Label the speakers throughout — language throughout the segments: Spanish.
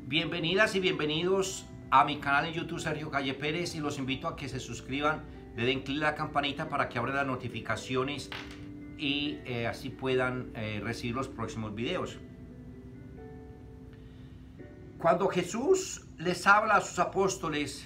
Speaker 1: Bienvenidas y bienvenidos a mi canal en YouTube Sergio Calle Pérez, y los invito a que se suscriban, le den clic a la campanita para que abran las notificaciones y así puedan recibir los próximos videos. Cuando Jesús les habla a sus apóstoles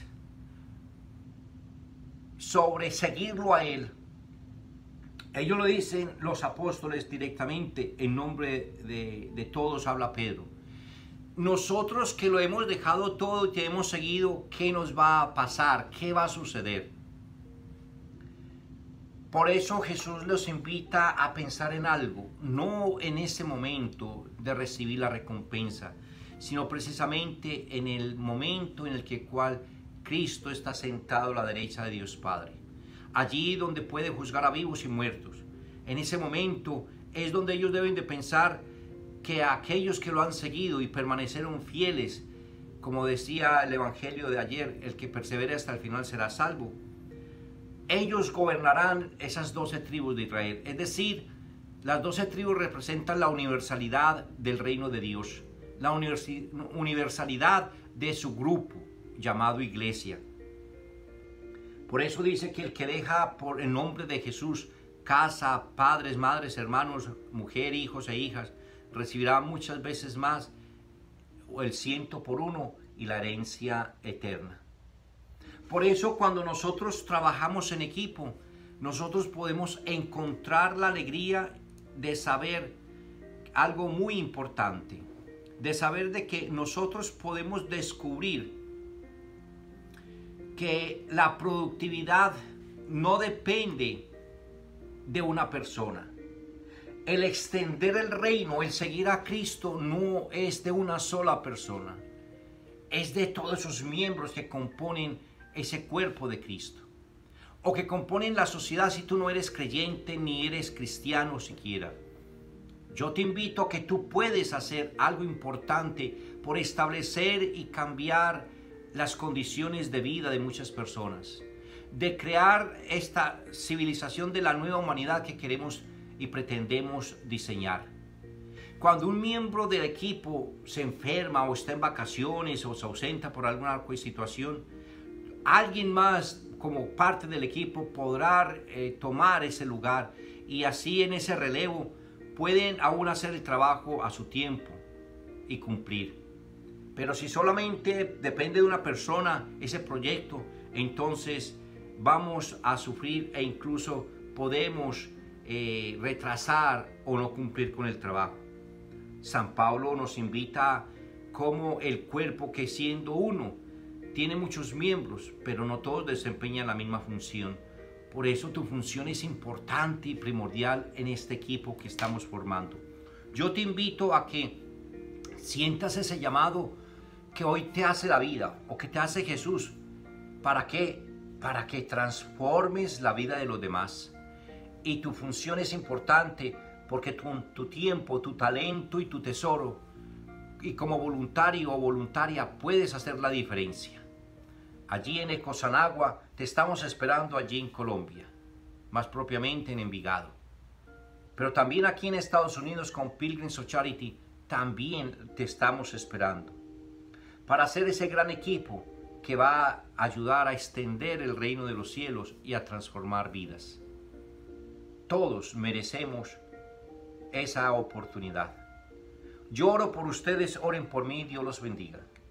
Speaker 1: sobre seguirlo a Él, ellos lo dicen, los apóstoles, directamente, en nombre de todos habla Pedro. Nosotros que lo hemos dejado todo y te hemos seguido, ¿qué nos va a pasar? ¿Qué va a suceder? Por eso Jesús los invita a pensar en algo, no en ese momento de recibir la recompensa, sino precisamente en el momento en el cual Cristo está sentado a la derecha de Dios Padre. Allí donde puede juzgar a vivos y muertos. En ese momento es donde ellos deben de pensar que aquellos que lo han seguido y permanecieron fieles, como decía el Evangelio de ayer, el que persevere hasta el final será salvo. Ellos gobernarán esas 12 tribus de Israel. Es decir, las 12 tribus representan la universalidad del reino de Dios, la universalidad de su grupo llamado iglesia. Por eso dice que el que deja por el nombre de Jesús casa, padres, madres, hermanos, mujer, hijos e hijas, recibirá muchas veces más, el 100 por 1 y la herencia eterna. Por eso cuando nosotros trabajamos en equipo, nosotros podemos encontrar la alegría de saber algo muy importante, de saber de que nosotros podemos descubrir que la productividad no depende de una persona. El extender el reino, el seguir a Cristo, no es de una sola persona. Es de todos esos miembros que componen ese cuerpo de Cristo. O que componen la sociedad si tú no eres creyente ni eres cristiano siquiera. Yo te invito a que tú puedes hacer algo importante por establecer y cambiar las condiciones de vida de muchas personas, de crear esta civilización de la nueva humanidad que queremos y pretendemos diseñar. Cuando un miembro del equipo se enferma o está en vacaciones o se ausenta por alguna situación, alguien más como parte del equipo podrá tomar ese lugar, y así en ese relevo pueden aún hacer el trabajo a su tiempo y cumplir. Pero si solamente depende de una persona ese proyecto, entonces vamos a sufrir e incluso podemos retrasar o no cumplir con el trabajo. San Pablo nos invita como el cuerpo, que siendo uno tiene muchos miembros, pero no todos desempeñan la misma función. Por eso tu función es importante y primordial en este equipo que estamos formando. Yo te invito a que sientas ese llamado que hoy te hace la vida, o que te hace Jesús. ¿Para qué? Para que transformes la vida de los demás. Y tu función es importante porque tu tiempo, tu talento y tu tesoro, y como voluntario o voluntaria puedes hacer la diferencia. Allí en Ecosanagua te estamos esperando, allí en Colombia, más propiamente en Envigado. Pero también aquí en Estados Unidos con Pilgrims of Charity también te estamos esperando, para hacer ese gran equipo que va a ayudar a extender el reino de los cielos y a transformar vidas. Todos merecemos esa oportunidad. Yo oro por ustedes, oren por mí, Dios los bendiga.